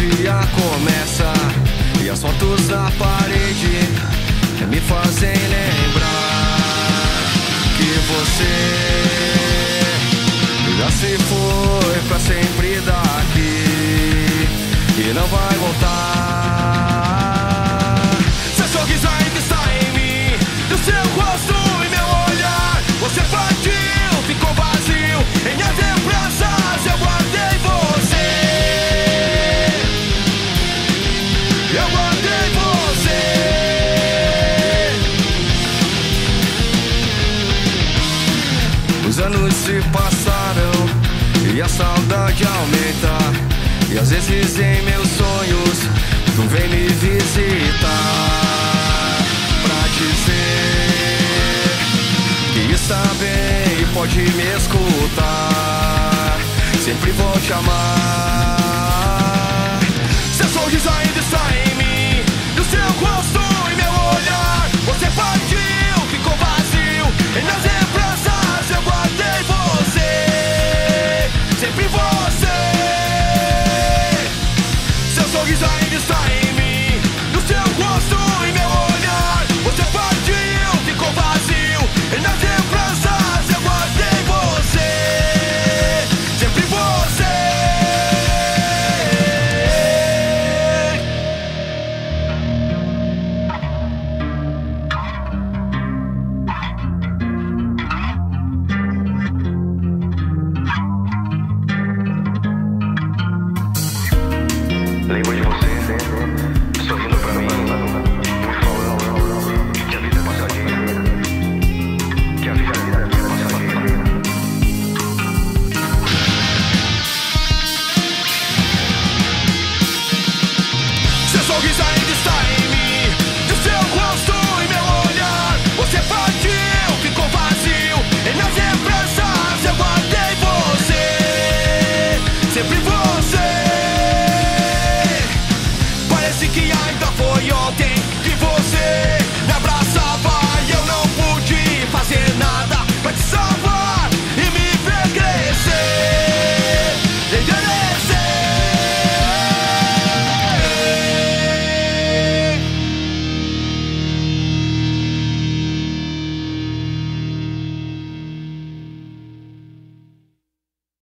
dia começa e as fotos na parede me fazem lembrar que você já se foi pra sempre daqui e não vai voltar. Seu sorriso ainda está em mim, do seu rosto e meu olhar. Você partiu, ficou vazio, em minhas lembranças eu guardei você. Eu guardei você. Os anos se passaram e a saudade aumenta, e às vezes em meus sonhos tu vem me visitar pra dizer que está bem e pode me escutar. Sempre vou te amar. Seu sorriso ainda está em mim, do seu rosto e meu olhar. Você partiu, ficou vazio, em minhas lembranças eu guardei você. Sempre você. Seu sorriso ainda está em mim, do seu rosto e meu olhar. Você partiu, ficou vazio, em minhas lembranças eu guardei você. Sempre você. Lembro de você, sorrindo pra mim, falando que a vida é passageira, que a vida é passageira. Seu sorriso ainda está em mim, do seu rosto e meu olhar. Você partiu, ficou vazio, em minhas lembranças eu guardei você. Sempre vou.